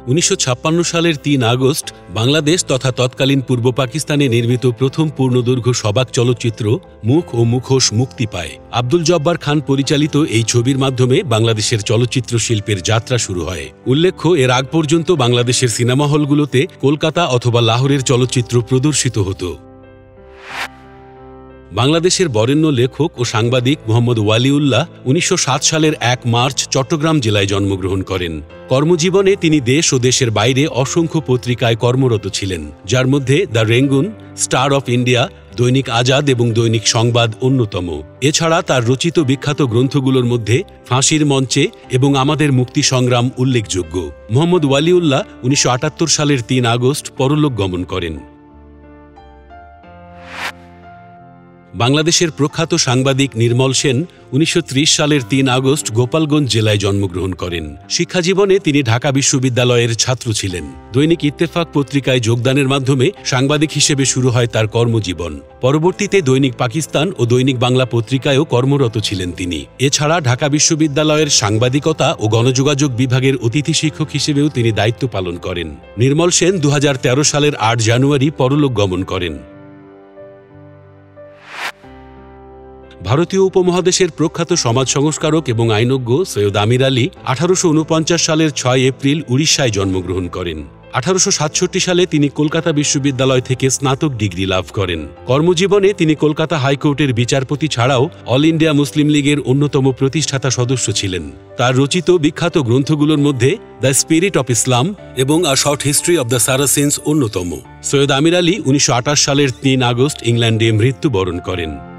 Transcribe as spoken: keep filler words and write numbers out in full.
উনিশশো ছাপ্পান্ন সালের তিন আগস্ট বাংলাদেশ তথা তৎকালীন পূর্ব পাকিস্তানে নির্মিত প্রথম পূর্ণদৈর্ঘ্য সবাক চলচ্চিত্র মুখ ও মুখোশ মুক্তি পায়। আব্দুল জব্বার খান পরিচালিত এই ছবির মাধ্যমে বাংলাদেশের চলচ্চিত্র শিল্পের যাত্রা শুরু হয়। উল্লেখ্য, এর আগ পর্যন্ত বাংলাদেশের সিনেমা হলগুলোতে কলকাতা অথবা লাহোরের চলচ্চিত্র প্রদর্শিত হতো। বাংলাদেশের বরেণ্য লেখক ও সাংবাদিক মোহাম্মদ ওয়ালিউল্লাহ উনিশশো সাত সালের এক মার্চ চট্টগ্রাম জেলায় জন্মগ্রহণ করেন। কর্মজীবনে তিনি দেশ ও দেশের বাইরে অসংখ্য পত্রিকায় কর্মরত ছিলেন, যার মধ্যে the Rangoon, star of India, Dainik Azad এবং দৈনিক সংবাদ অন্যতম। এছাড়া তার রচিত বিখ্যাত গ্রন্থগুলোর মধ্যে ফাঁসির মঞ্চে এবং আমাদের মুক্তি সংগ্রাম উল্লেখযোগ্য। মোহাম্মদ ওয়ালিউল্লাহ উনিশশো আটাত্তর সালের তিন আগস্ট পরলোক গমন করেন। বাংলাদেশের প্রখ্যাত সাংবাদিক নির্মল সেন উনিশশো ত্রিশ সালের তিন আগস্ট গোপালগঞ্জ জেলায় জন্মগ্রহণ করেন। শিক্ষাজীবনে তিনি ঢাকা বিশ্ববিদ্যালয়ের ছাত্র ছিলেন। দৈনিক ইত্তেফাক পত্রিকায় যোগদানের মাধ্যমে সাংবাদিক হিসেবে শুরু হয় তার কর্মজীবন। পরবর্তীতে দৈনিক পাকিস্তান ও দৈনিক বাংলা পত্রিকায়ও কর্মরত ছিলেন তিনি। এছাড়া ঢাকা বিশ্ববিদ্যালয়ের সাংবাদিকতা ও গণযোগাযোগ বিভাগের অতিথি শিক্ষক হিসেবেও তিনি দায়িত্ব পালন করেন। নির্মল সেন দু হাজার তেরো সালের আট জানুয়ারি পরলোক গমন করেন। ভারতীয় উপমহাদেশের প্রখ্যাত সমাজ সংস্কারক এবং আইনজ্ঞ সৈয়দ আমির আলী আঠারোশো উনপঞ্চাশ সালের ছয় এপ্রিল উড়িষ্যায় জন্মগ্রহণ করেন। আঠারোশো সাতষট্টি সালে তিনি কলকাতা বিশ্ববিদ্যালয় থেকে স্নাতক ডিগ্রি লাভ করেন। কর্মজীবনে তিনি কলকাতা হাইকোর্টের বিচারপতি ছাড়াও অল ইন্ডিয়া মুসলিম লীগের অন্যতম প্রতিষ্ঠাতা সদস্য ছিলেন। তার রচিত বিখ্যাত গ্রন্থগুলোর মধ্যে দ্য স্পিরিট অফ ইসলাম এবং a short history of the Saracens অন্যতম। সৈয়দ আমির আলী উনিশশো আঠাশ সালের তিন আগস্ট ইংল্যান্ডে মৃত্যুবরণ করেন।